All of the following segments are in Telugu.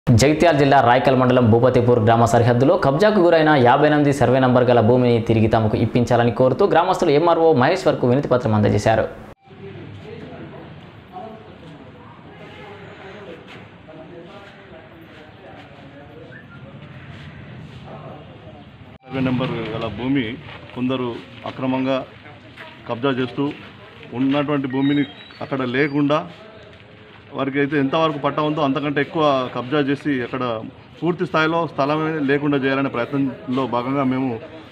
జగిత్యాల జిల్లా రాయకల్ మండలం భూపతిపూర్ గ్రామ సరిహద్దులో కబ్జాకు గురైన 58 సర్వే నంబర్ గల భూమిని తిరిగి తమకు ఇప్పించాలని కోరుతూ గ్రామస్తులు ఎంఆర్ఓ మహేశ్వర్కు వినతి పత్రం అందజేశారు. సర్వే నెంబర్ గల భూమి కొందరు అక్రమంగా కబ్జా చేస్తూ ఉన్నటువంటి భూమిని అక్కడ లేకుండా వారికి అయితే ఎంతవరకు పట్టా ఉందో అంతకంటే ఎక్కువ కబ్జా చేసి అక్కడ పూర్తి స్థాయిలో స్థలమే లేకుండా చేయాలనే ప్రయత్నంలో భాగంగా మేము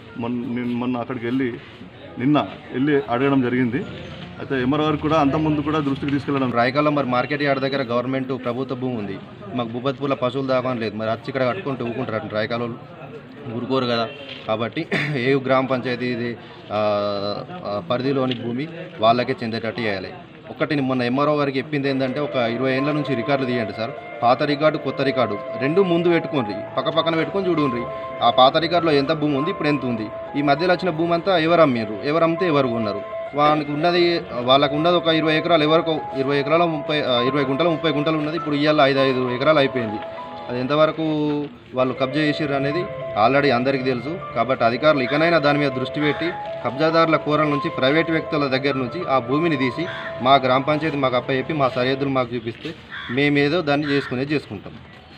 మొన్న అక్కడికి నిన్న వెళ్ళి అడగడం జరిగింది. అయితే ఎంఆర్ఓ గారికి కూడా అంతకుముందు కూడా దృష్టికి తీసుకెళ్ళడం. రాయకల్లో మరి మార్కెట్ యార్డ్ దగ్గర గవర్నమెంట్ ప్రభుత్వ భూమి ఉంది, మాకు భూపతిపూర్లో పశువులు దాకా లేదు, మరి వచ్చి ఇక్కడ కట్టుకుంటూ ఊకుంటారు రాయకాలు ఊరుకోరు కదా. కాబట్టి ఏ గ్రామ పంచాయతీ ఇది పరిధిలోని భూమి వాళ్ళకే చెందేటట్టు చేయాలి. ఒకటి మొన్న ఎంఆర్ఓ గారికి చెప్పింది ఏంటంటే ఒక 20 ఏళ్ళ నుంచి రికార్డులు తీయండి సార్, పాత రికార్డు కొత్త రికార్డు రెండు ముందు పెట్టుకోండి, పక్కన పెట్టుకొని చూడండి ఆ పాత రికార్డులో ఎంత భూమి ఉంది, ఇప్పుడు ఎంత ఉంది, ఈ మధ్యలో వచ్చిన భూమి అంతా ఎవరు అమ్మారు, ఎవరు అమ్మితే ఎవరు ఉన్నారు, వాళ్ళకు ఉన్నది ఒక 20 ఎకరాలు, ఎవరికి 20 ఎకరాల 20 గుంటలు 30 గుంటలు ఉన్నది, ఇప్పుడు ఇవాళ 5 ఎకరాలు అయిపోయింది. అది ఎంతవరకు వాళ్ళు కబ్జా చేసారు అనేది ఆల్రెడీ అందరికీ తెలుసు. కాబట్టి అధికారులు ఇకనైనా దాని మీద దృష్టి పెట్టి కబ్జాదారుల కోరల నుంచి ప్రైవేటు వ్యక్తుల దగ్గర నుంచి ఆ భూమిని తీసి మా గ్రామ పంచాయతీ మాకు అప్పచెప్పి మా సరిహద్దులు మాకు చూపిస్తే మేమేదో దాన్ని చేసుకుంటాం.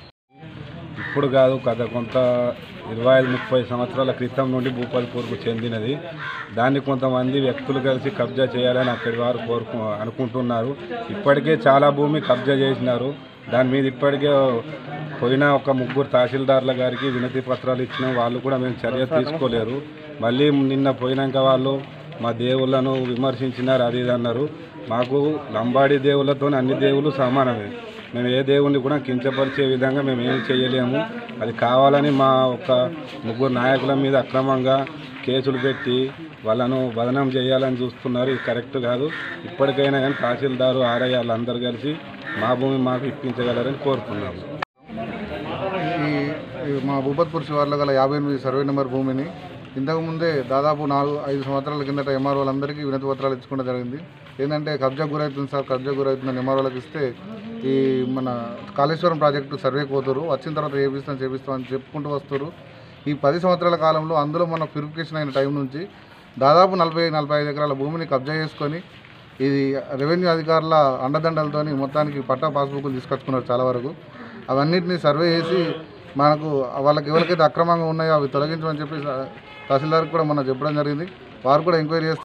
ఇప్పుడు కాదు, కొంత 25-30 సంవత్సరాల క్రితం నుండి భూపతిపూర్కు చెందినది. దాన్ని కొంతమంది వ్యక్తులు కలిసి కబ్జా చేయాలని అక్కడి వారు అనుకుంటున్నారు. ఇప్పటికే చాలా భూమి కబ్జా చేసినారు. దాని మీద ఇప్పటికే పోయిన ఒక 3 తహసీల్దార్ల గారికి వినతి పత్రాలు ఇచ్చినాం, వాళ్ళు కూడా మేము చర్య తీసుకోలేరు. మళ్ళీ నిన్న పోయినాక వాళ్ళు మా దేవుళ్ళను విమర్శించినారు, అది ఇది అన్నారు. మాకు లంబాడి దేవుళ్ళతో అన్ని దేవుళ్ళు సమానమే, మేము ఏ దేవుణ్ణి కూడా కించపరిచే విధంగా మేము ఏం చేయలేము. అది కావాలని మా ఒక 3 నాయకుల మీద అక్రమంగా కేసులు పెట్టి వాళ్ళను బదనం చేయాలని చూస్తున్నారు. ఇది కరెక్ట్ కాదు. ఇప్పటికైనా కానీ తహసీల్దారు ఆర్ఐ వాళ్ళందరూ కలిసి మా భూమి మాకు ఇప్పించగలరని కోరుతున్నాము. మా భూపతిపూర్ శివార్లో గల 58 సర్వే నెంబర్ భూమిని ఇంతకుముందే దాదాపు 4-5 సంవత్సరాల కిందట ఎంఆర్ఓలందరికీ వినతి పత్రాలు ఇచ్చుకోవడం జరిగింది. ఏంటంటే కబ్జా గురవుతుంది సార్, కబ్జా గురవుతుందని ఎంఆర్ఓలకు ఇస్తే ఈ మన కాళేశ్వరం ప్రాజెక్టు సర్వే పోతారు, వచ్చిన తర్వాత చేపిస్తామని చెప్పుకుంటూ వస్తారు. ఈ 10 సంవత్సరాల కాలంలో అందులో మన ప్యూరిఫికేషన్ అయిన టైం నుంచి దాదాపు 40-45 ఎకరాల భూమిని కబ్జా చేసుకొని ఇది రెవెన్యూ అధికారుల అండదండలతో మొత్తానికి పట్టా పాస్బుక్లు తీసుకొచ్చుకున్నారు చాలా వరకు. అవన్నిటిని సర్వే చేసి మనకు వాళ్ళకి ఎవరికైతే అక్రమంగా ఉన్నాయో అవి తొలగించమని చెప్పి తహసీల్దార్కి కూడా మనం చెప్పడం జరిగింది. వారు కూడా ఎంక్వైరీ చేస్తారు.